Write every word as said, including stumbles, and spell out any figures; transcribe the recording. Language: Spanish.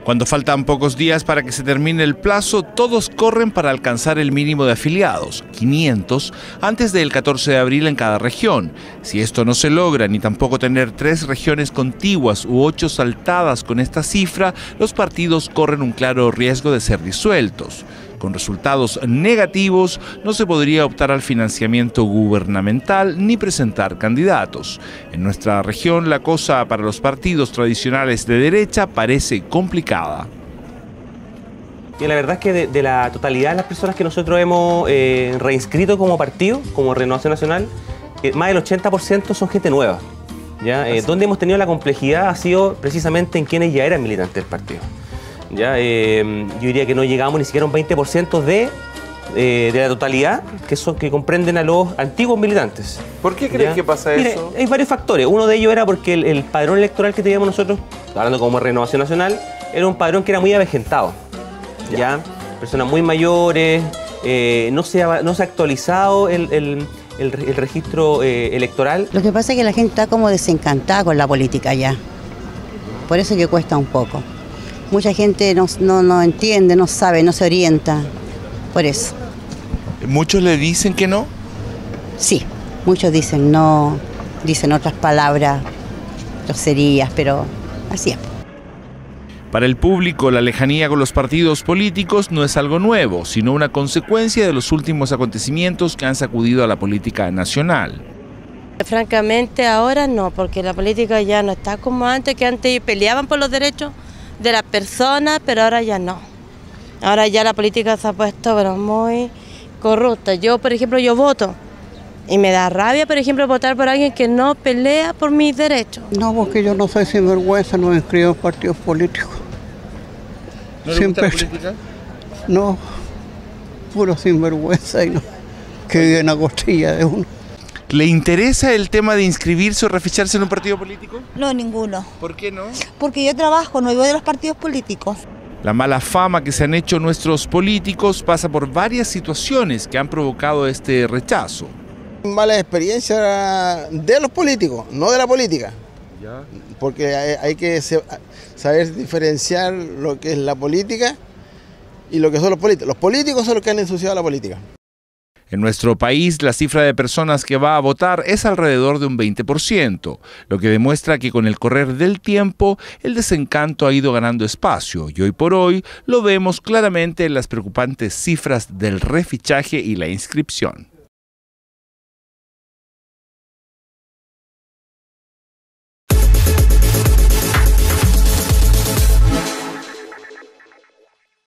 Cuando faltan pocos días para que se termine el plazo, todos corren para alcanzar el mínimo de afiliados, quinientos, antes del catorce de abril en cada región. Si esto no se logra, ni tampoco tener tres regiones contiguas u ocho saltadas con esta cifra, los partidos corren un claro riesgo de ser disueltos. Con resultados negativos, no se podría optar al financiamiento gubernamental ni presentar candidatos. En nuestra región, la cosa para los partidos tradicionales de derecha parece complicada. Y la verdad es que de, de la totalidad de las personas que nosotros hemos eh, reinscrito como partido, como Renovación Nacional, eh, más del ochenta por ciento son gente nueva. ¿Ya? Eh, donde hemos tenido la complejidad ha sido precisamente en quienes ya eran militantes del partido. ¿Ya? Eh, yo diría que no llegamos ni siquiera a un veinte por ciento de, eh, de la totalidad que, son, que comprenden a los antiguos militantes. ¿Por qué crees que pasa Mire, eso? Hay varios factores. Uno de ellos era porque el, el padrón electoral que teníamos nosotros, hablando como Renovación Nacional, era un padrón que era muy avejentado. ¿Ya? ¿Ya? Personas muy mayores, eh, no, se ha, no se ha actualizado el, el, el, el registro eh, electoral. Lo que pasa es que la gente está como desencantada con la política ya. Por eso que cuesta un poco. Mucha gente no, no, no entiende, no sabe, no se orienta, por eso. ¿Muchos le dicen que no? Sí, muchos dicen no, dicen otras palabras, groserías, pero así es. Para el público, la lejanía con los partidos políticos no es algo nuevo, sino una consecuencia de los últimos acontecimientos que han sacudido a la política nacional. Francamente ahora no, porque la política ya no está como antes, que antes peleaban por los derechos de las personas, pero ahora ya no. Ahora ya la política se ha puesto pero muy corrupta. Yo, por ejemplo, yo voto y me da rabia, por ejemplo, votar por alguien que no pelea por mis derechos. No, porque yo no soy sinvergüenza, no me inscribo en partidos políticos. ¿No le Siempre, gusta la política? No, puro sinvergüenza y no, que vive en la costilla de uno. ¿Le interesa el tema de inscribirse o reficharse en un partido político? No, ninguno. ¿Por qué no? Porque yo trabajo, no vivo de los partidos políticos. La mala fama que se han hecho nuestros políticos pasa por varias situaciones que han provocado este rechazo. Mala experiencia de los políticos, no de la política. ¿Ya? Porque hay, hay que saber diferenciar lo que es la política y lo que son los políticos. Los políticos son los que han ensuciado la política. En nuestro país, la cifra de personas que va a votar es alrededor de un veinte por ciento, lo que demuestra que con el correr del tiempo, el desencanto ha ido ganando espacio y hoy por hoy lo vemos claramente en las preocupantes cifras del refichaje y la inscripción.